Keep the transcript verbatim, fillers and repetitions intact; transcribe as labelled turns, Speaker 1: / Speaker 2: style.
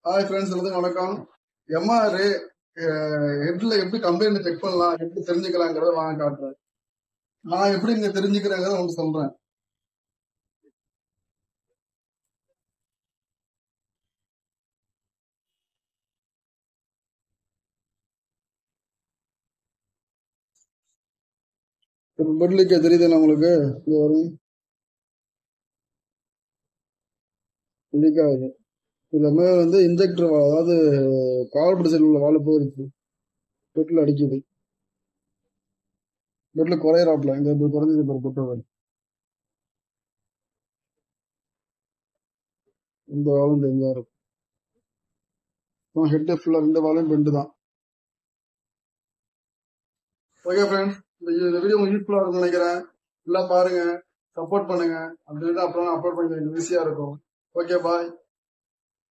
Speaker 1: Hi friends, எல்லாத்துக்கும் வணக்கம். Yamaha Ray ஹெட்ல எப்படி கம்பெனி செக் பண்ணலாம், எப்படி தெரிஞ்சுக்கலாங்கிறத வாங்க காட்டுறேன். நான் எப்படி இங்க தெரிஞ்சுக்கிறேங்கிறத உங்களுக்கு சொல்றேன். பெட்லிக்க தெரியுதுண்ணா உங்களுக்கு? இது வரும் லீக் ஆகுது. இதுல மேல வந்து இன்ஜெக்டர், அதாவது கார்பன் சைடில் உள்ள வாழை போயிருக்கு, பெட்ல அடிக்குது. பெட்ல குறையறாப்ல, இந்த இப்ப குறைஞ்சது இப்போ பெட்ரோல். இந்த வாழும் தெரிஞ்சா இருக்கும். ஹெட் ஃபுல்லா ரெண்டு வாழையும் பெண்டு தான். ஓகே ஃப்ரெண்ட்ஸ், இந்த வீடியோ உங்களுக்கு யூஸ்ஃபுல்லா இருக்கும்னு நினைக்கிறேன். எல்லாம் பாருங்க, சப்போர்ட் பண்ணுங்க. அப்படி இருந்தா அப்புறம் அப்லோட் பண்ணி ஈஸியா இருக்கும். ஓகே, பாய்.